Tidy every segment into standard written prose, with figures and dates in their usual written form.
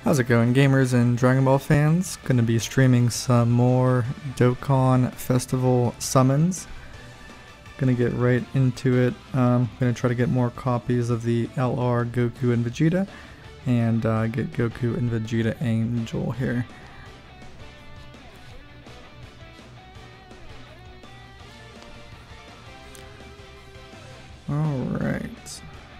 How's it going, gamers and Dragon Ball fans? Gonna be streaming some more Dokkan Festival summons. Gonna get right into it. Gonna try to get more copies of the LR Goku and Vegeta, and get Goku and Vegeta Angel here. Alright.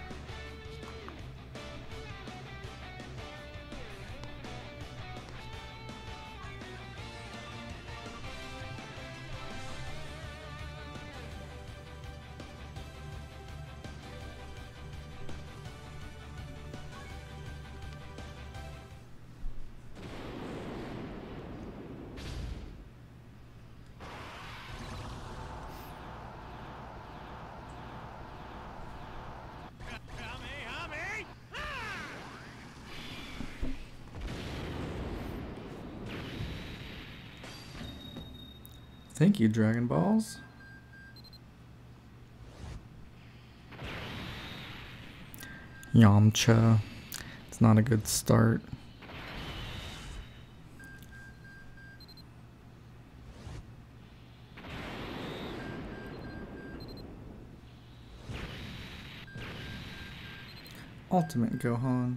Thank you, Dragon Balls. Yamcha. It's not a good start. Ultimate Gohan.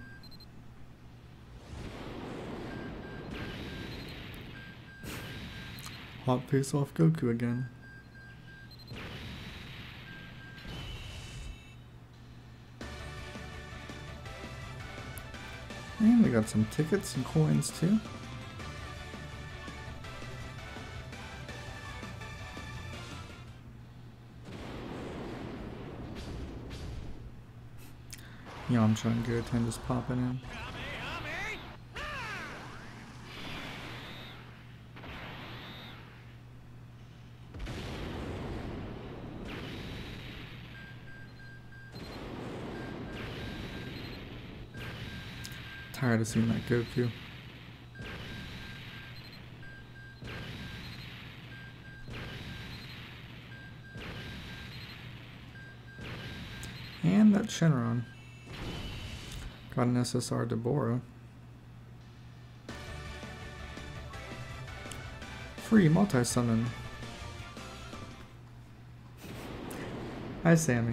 Hot face off Goku again. And we got some tickets and coins too. Yamcha and Goten just popping in. Tired of seeing that Goku. And that Shenron. Got an SSR Deborah. Free multi-summon. Hi, Sammy.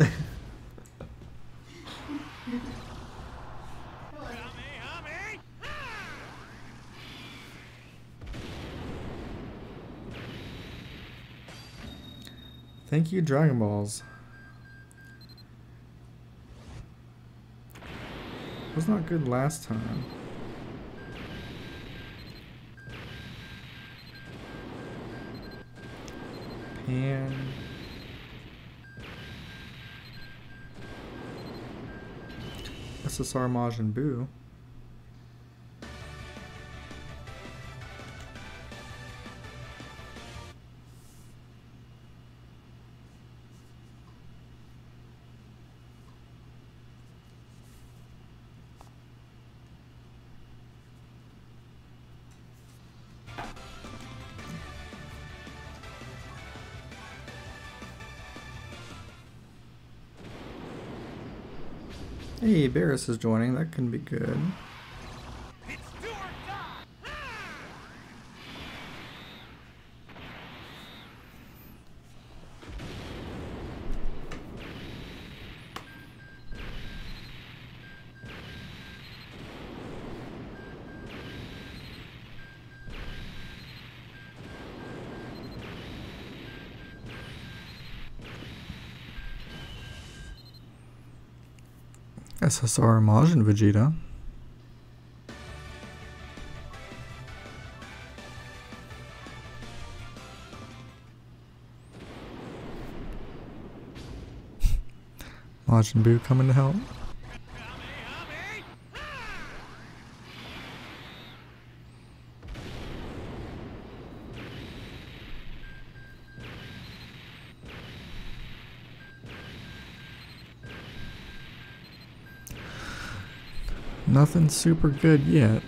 Thank you, Dragon Balls. Was not good last time. Pan. SSR Majin Buu. Hey, Barris is joining. That can be good. SSR Majin Vegeta. Majin Buu coming to help. Nothing super good yet.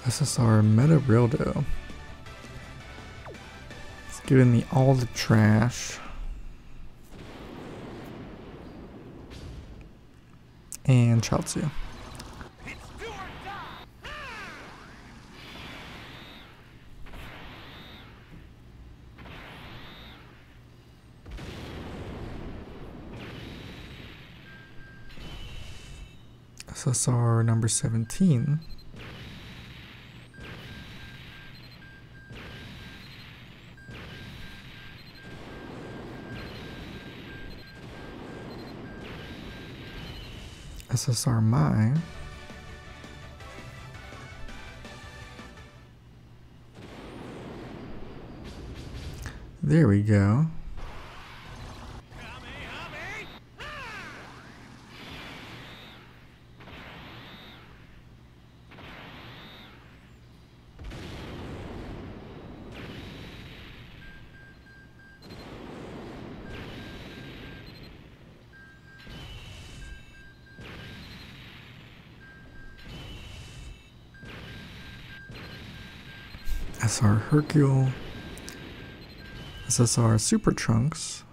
SSR Meta Brildo. Let's give in the all the trash. And Chaozu. SSR number 17. SSR Mai. There we go. SR Hercule, SSR Super Trunks,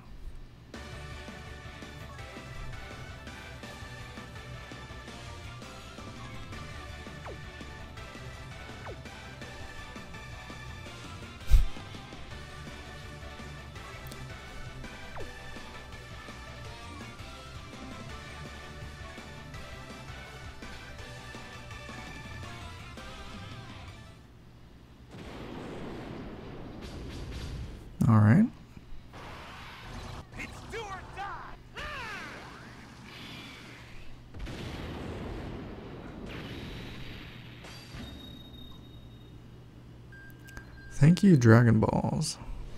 all right. Thank you, Dragon Balls.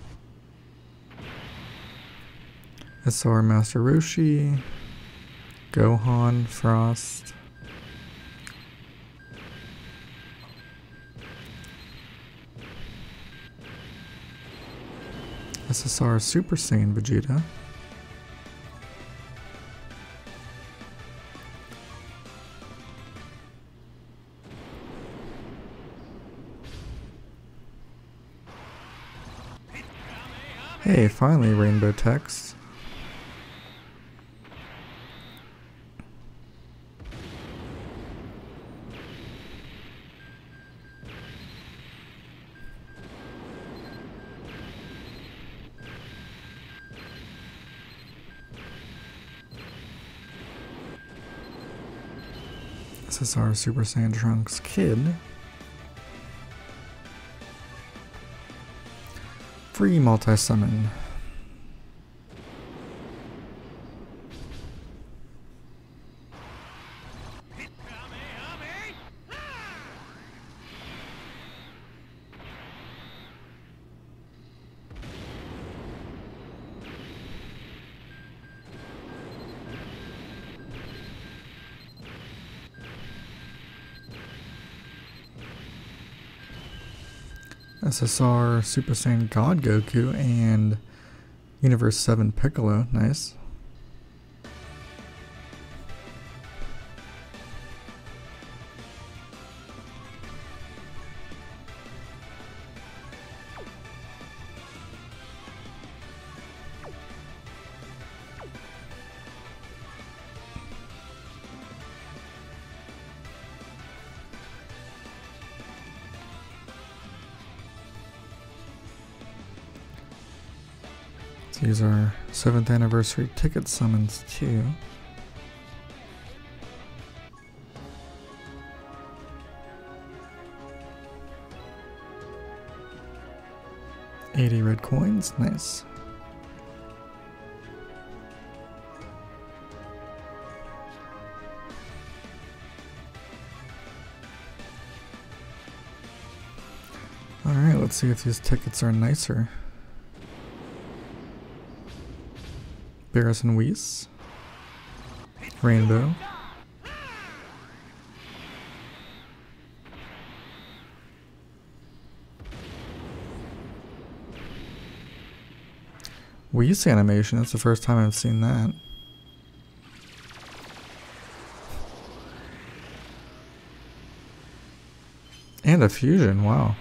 SR Master Roshi, Gohan, Frost. SSR Super Saiyan Vegeta. Hey, finally rainbow text. SSR Super Saiyan Trunks Kid. Free multi-summon. SSR Super Saiyan God Goku and Universe 7 Piccolo, nice. These are 7th anniversary ticket summons too. $80 red coins, nice. Alright, let's see if these tickets are nicer. Beerus and Whis, Rainbow, Whis animation, that's the first time I've seen that. And a fusion, wow.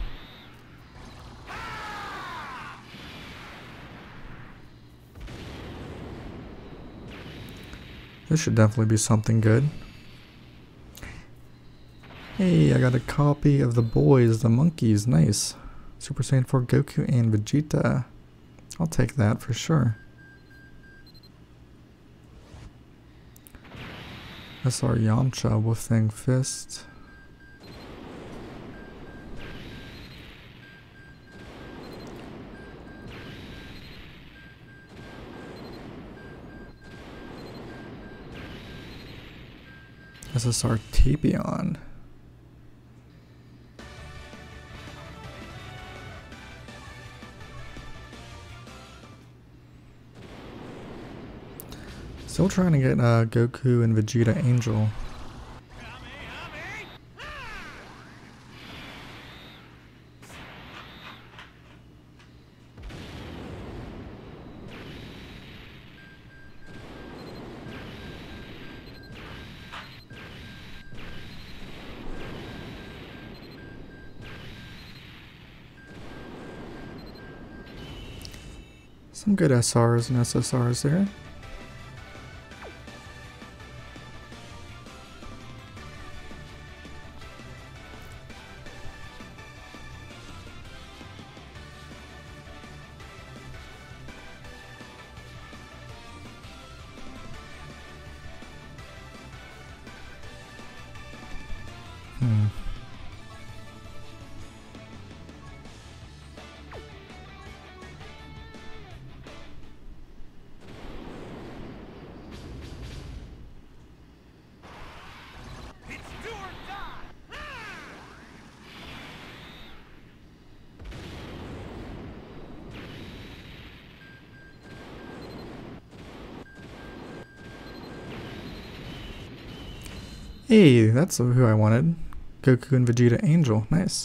This should definitely be something good. Hey, I got a copy of The Boys, the Monkeys, nice. Super Saiyan 4 Goku and Vegeta. I'll take that for sure. SR Yamcha, Wolfang Fist. SSR Tapion. Still trying to get Goku and Vegeta Angel. Some good SRs and SSRs there. Hey, that's who I wanted. Goku and Vegeta Angel, nice.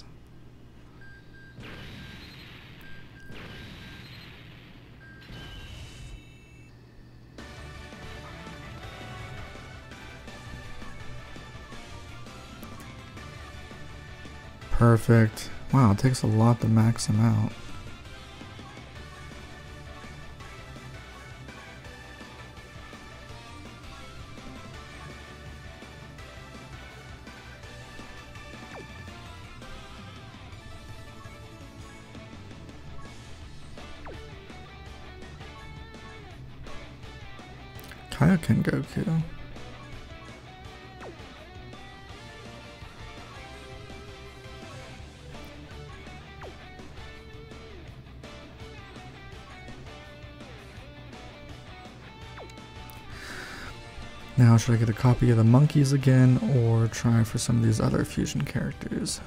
Perfect. Wow, it takes a lot to max him out. Kaioken Goku. Now, should I get a copy of the monkeys again, or try for some of these other fusion characters?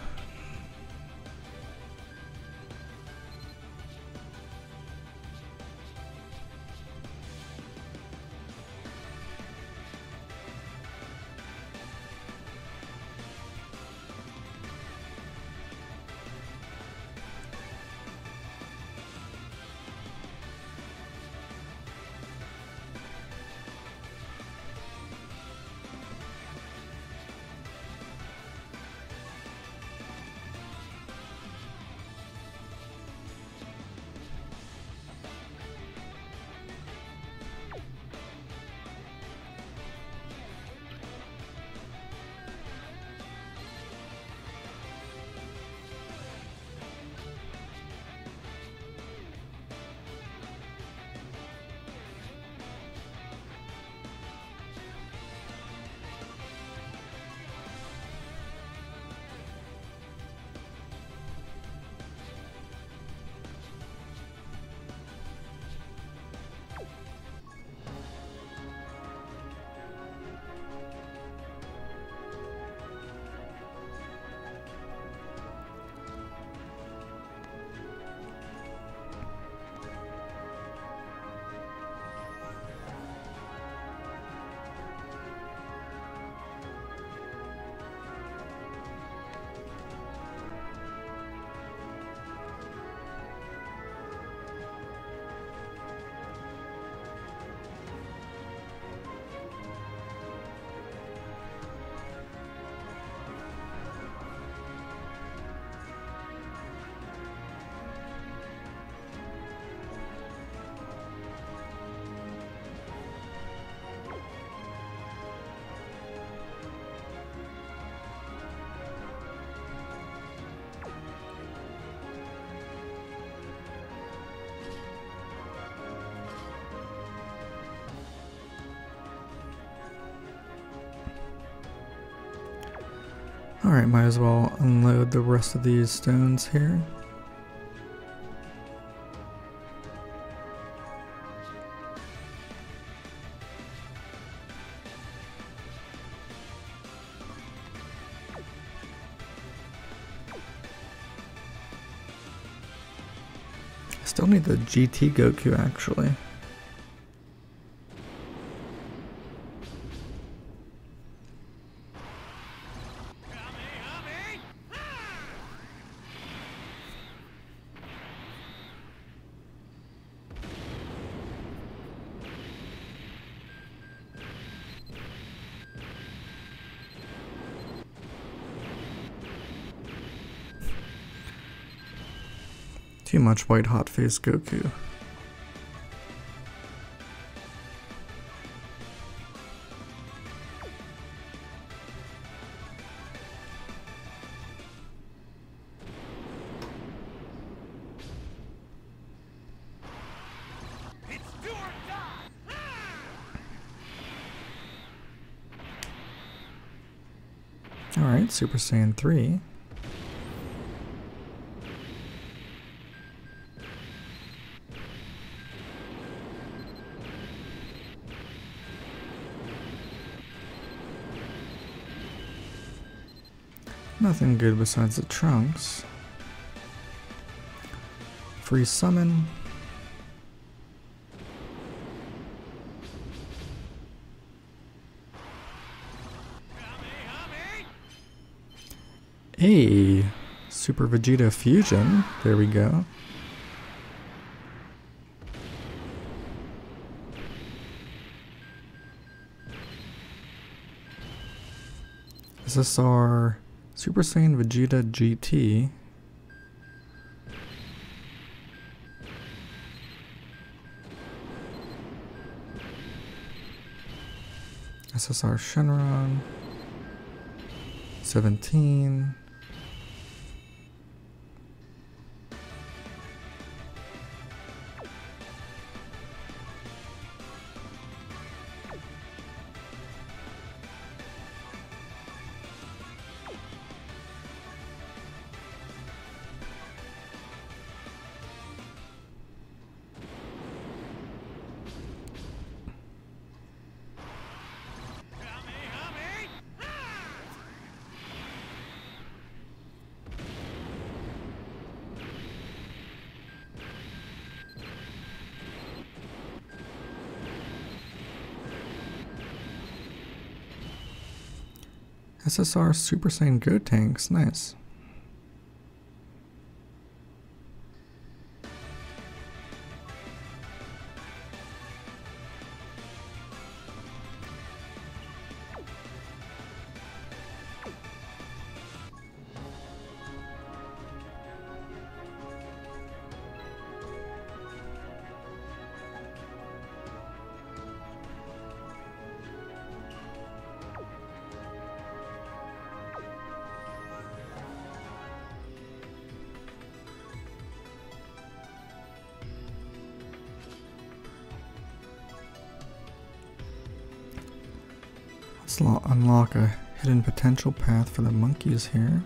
Alright, might as well unload the rest of these stones here. Still need the GT Goku actually. Too much white hot face Goku. Alright, Super Saiyan 3. Nothing good besides the trunks. Free summon. Hey, Super Vegeta Fusion. There we go. SSR Super Saiyan Vegeta GT. SSR Shenron. 17. SSR Super Saiyan Gotenks, nice. Let's unlock a hidden potential path for the monkeys here.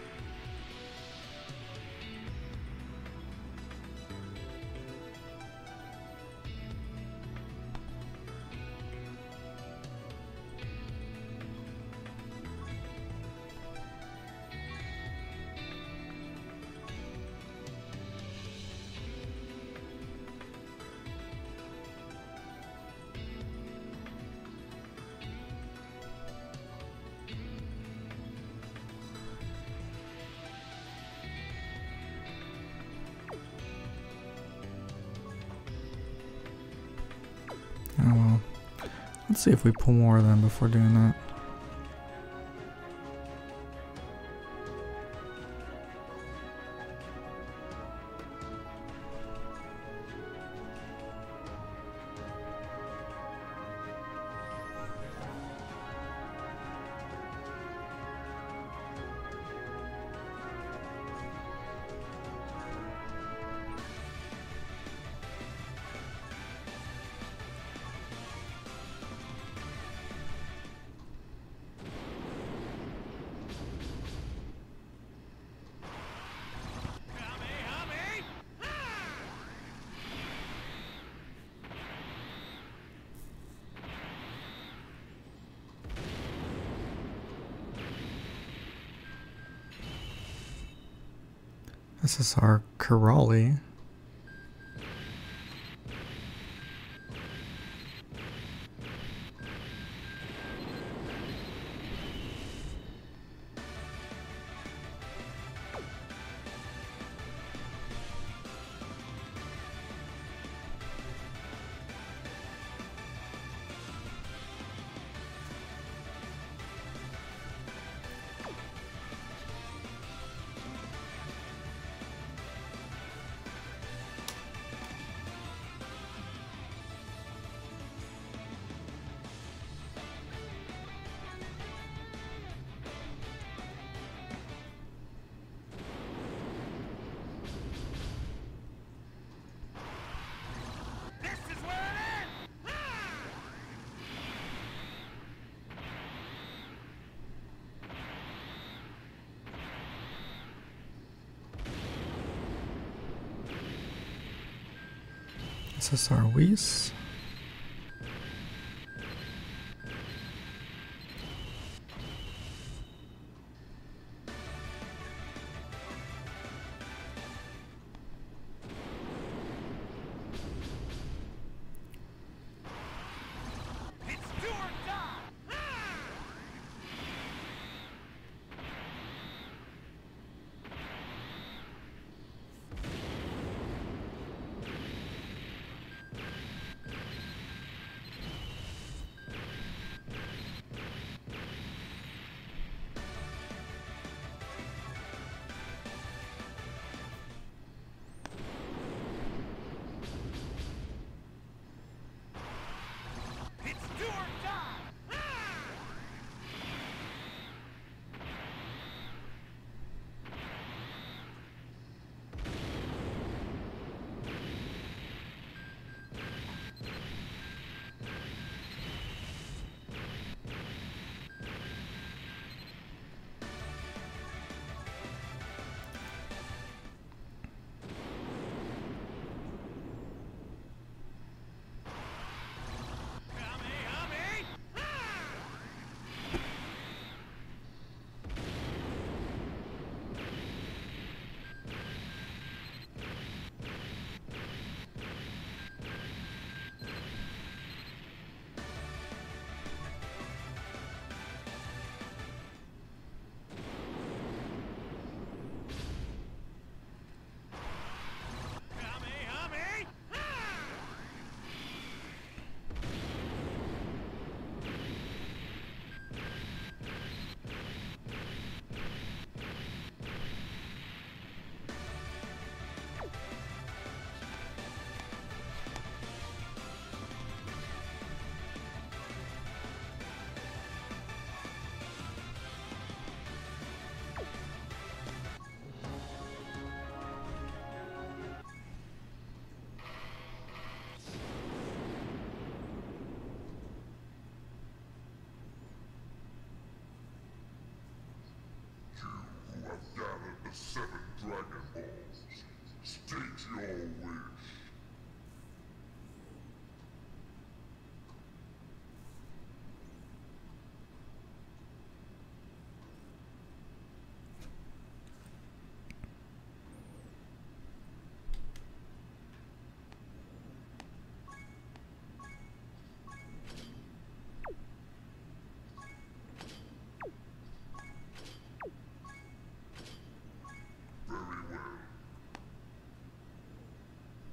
Oh well. Let's see if we pull more of them before doing that. This is our Kiraali. This is our Whis. The 7 Dragon Balls. State your wish. Very well.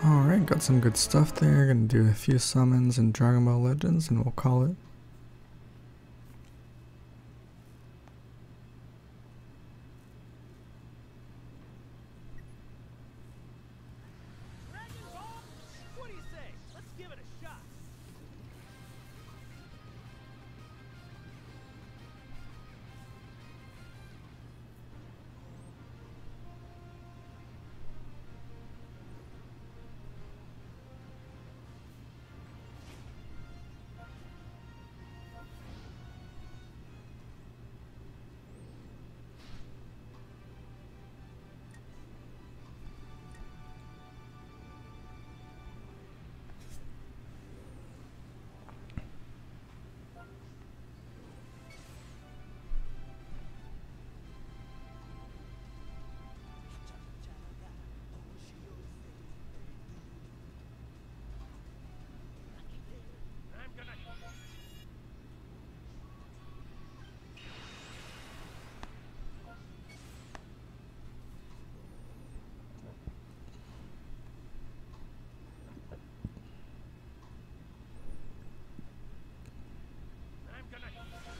Alright, got some good stuff there. Gonna do a few summons in Dragon Ball Legends and we'll call it. Dragon Ball? What do you say? Let's give it a shot. I'm gonna... I'm gonna...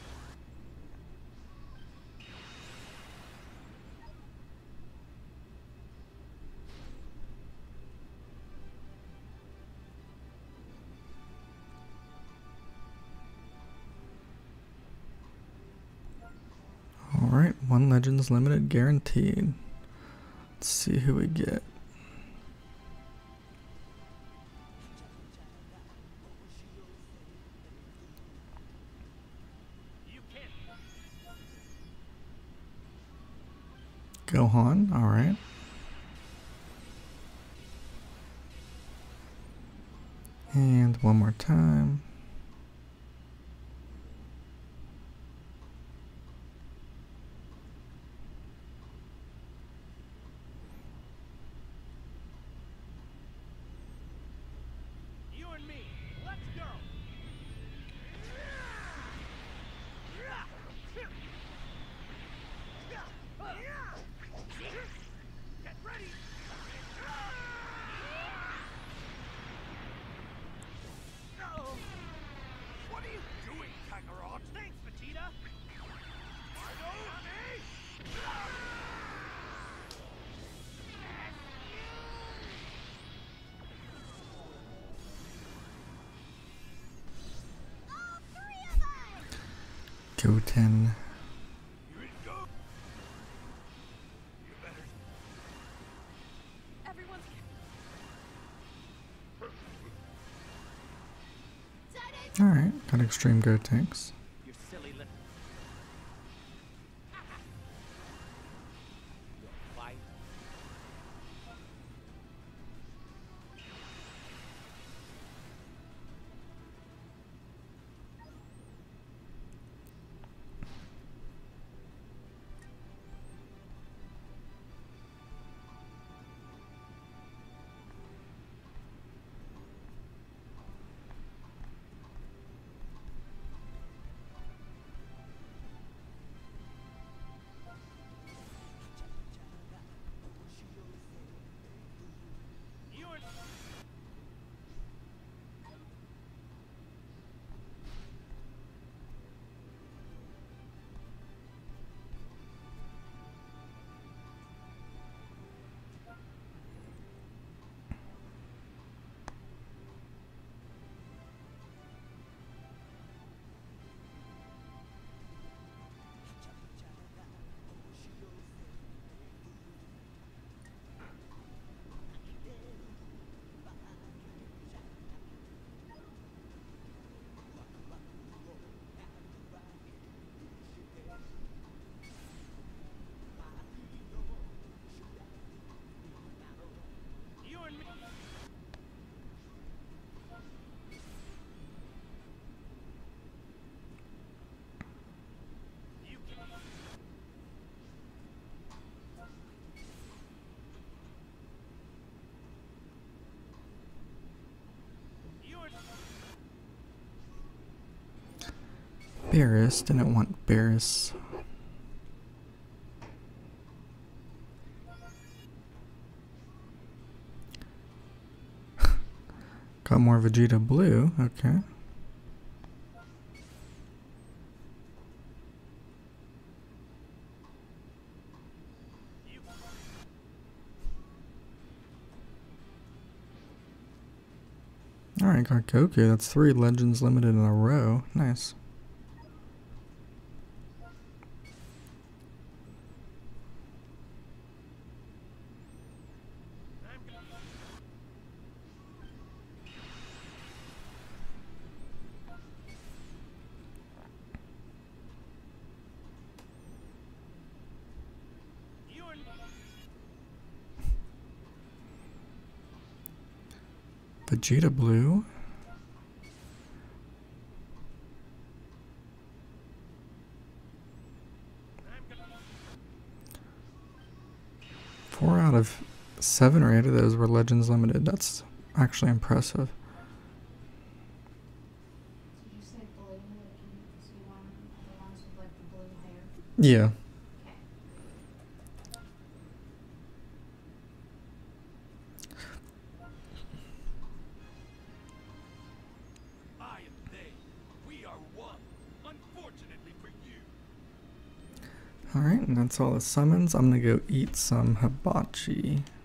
Alright, 1 Legends Limited guaranteed. Let's see who we get. You can't... Gohan, alright. And one more time. You and me, let's go! Get ready! What are you doing, Kakarot? Thanks, Vegeta! Goten. Everyone's... Alright, got Extreme Gotenks. You silly little... Fight. You and... You and me... You can... You and... Barris, didn't want Barris. Got more Vegeta Blue, okay. Alright, got Goku. That's 3 Legends Limited in a row. Nice. Vegeta Blue. Four out of 7 or 8 of those were Legends Limited. That's actually impressive. Did you say blue? Like you want the ones with like the blue hair? Yeah. Okay. I am they. We are one. Unfortunately for you. Alright, and that's all the summons. I'm gonna go eat some hibachi.